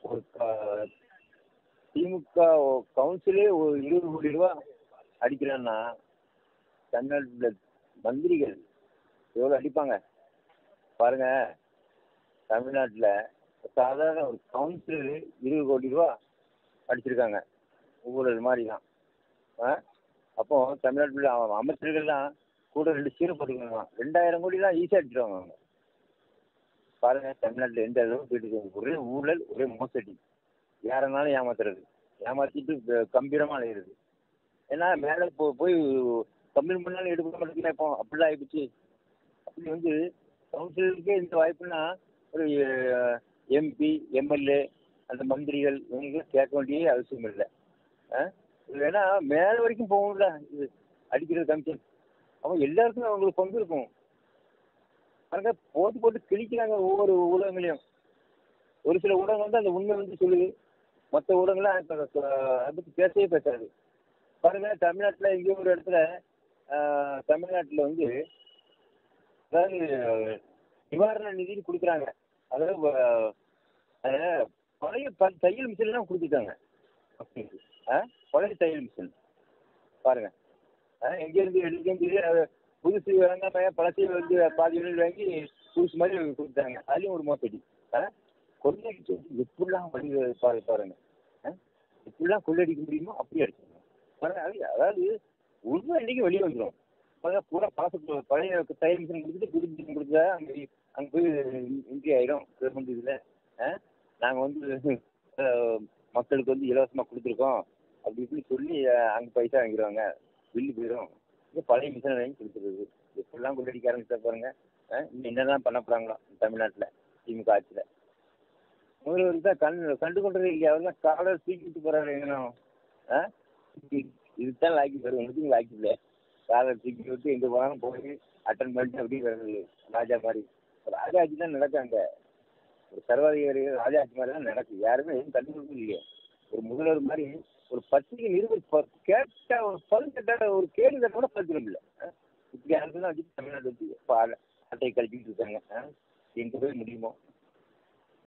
ஒரு திமுக கவுன்சிலே ஒரு 20 கோடி ரூபா அடிக்கிறான்னா தமிழ்நாட்டில் மந்திரிகள் எவ்வளோ அடிப்பாங்க பாருங்க. தமிழ்நாட்டில் சாதாரண ஒரு கவுன்சிலர் 20 கோடி ரூபா அடிச்சிருக்காங்க ஊழல் மாதிரி தான். அப்போ தமிழ்நாட்டில் அமைச்சர்கள்லாம் கூட 2 சீரை போட்டுக்கணும். 2000 கோடிலாம் ஈஸியாக அடிச்சிருவாங்க அவங்க. பாருங்க தமிழ்நாட்டில் எந்த அளவுக்கு போயிட்டு இருக்கு. ஒரே ஊழல், ஒரே மோசடி, யாரனாலும் ஏமாத்துறது, ஏமாற்றிட்டு கம்பீரமாக அலையிறது. ஏன்னா மேலே போய் கம்பெனி பண்ணாலும் எடுக்க மாட்டேங்குது. இப்போ அப்படிலாம் ஆகிடுச்சு. அப்படி வந்து கவுன்சிலருக்கே இந்த வாய்ப்புனா ஒரு எம்பி, எம்எல்ஏ, அந்த மந்திரிகள் இவங்களும் கேட்க வேண்டிய அவசியம் இல்லை. ஏன்னா மேலே வரைக்கும் போகும்ல இது அடிக்கிறது கமிஷன். அவங்க எல்லாருக்கும் அவங்களுக்கு பங்கு இருக்கும். பாருங்க போட்டு போட்டு கிழிக்கிறாங்க ஒவ்வொரு ஊடகங்களையும். ஒரு சில ஊடகம் வந்து அந்த உண்மை வந்து சொல்லுது, மற்ற ஊடகங்கள்லாம் அதை பற்றி பேசவே பேசாது. பாருங்க தமிழ்நாட்டில் எங்கேயோ ஒரு இடத்துல தமிழ்நாட்டில் வந்து அதாவது நிவாரண நிதின்னு கொடுக்குறாங்க. அதாவது பழைய தையல் மிஷின்லாம் கொடுத்துட்டாங்க. பழைய தையல் மிஷின் பாருங்க எங்கேருந்து எடுத்து புதுசு வாங்காம பழசை வந்து பாதி விலையில் வாங்கி புதுசு மாதிரி கொடுத்தாங்க. அதுலேயும் ஒரு மோசடி. கொள்ளையடிச்சு எப்படிலாம் வழி பாருங்க. எப்படிலாம் கொள்ளையடிக்க முடியுமோ அப்படி அடிச்சுங்க பாருங்க. அதாவது உண்மை இன்னைக்கு வெளியே வந்துடும். பூரா பழசு பழைய தையல் மிஷின் கொடுத்துட்டு புது மிஷின் கொடுத்தா அங்கே போய் இன்ட்ரி ஆகிடும் கவர்மெண்ட் இதில். நாங்கள் வந்து மக்களுக்கு வந்து இலவசமாக கொடுத்துருக்கோம் அப்படி இப்படின்னு சொல்லி அங்கே பைசா வாங்கிடுவாங்க, பில்லு போயிடும். பழைய மிஷினை வாங்கி கொடுத்துருது. எப்படிலாம் கொள்ளடிக்க ஆரம்பிச்சா பாருங்க. இன்னும் என்னதான் பண்ண போகிறாங்களோ தமிழ்நாட்டில் திமுக ஆட்சியில். முதல்வர் தான் கண்டு கொண்டதே இல்லையா? அவர் தான் காலர் தூக்கிட்டு போகிறாரு. எங்கேனா இதுதான் லாக்கி போயிடும். ஒன்றுக்கும் லாக்கி இல்லை. காலர் தூக்கிட்டு விட்டு எங்கே போனாலும் போய் அட்டன் பண்ணிட்டு அப்படியே ராஜா மாதிரி. ராஜா ஆட்சி தான் நடக்காங்க. ஒரு சர்வாதிகாரி ராஜா ஆட்சி மாதிரி தான் நடக்குது. யாருமே எதுவும் கண்டுபிடிக்க இல்லையே. ஒரு முதல்வர் மாதிரி ஒரு பத்திரிகை நிருபர் கேட்டால் ஒரு பதினெட்டாக ஒரு கேள்வி கேட்ட கூட பதிலும் இல்லை. இப்படி அதுதான் வச்சு தமிழ்நாடு வச்சு இப்போ அட்டையை கழிச்சிக்கிட்டு இருக்காங்க. எங்கே போய் முடியுமோ.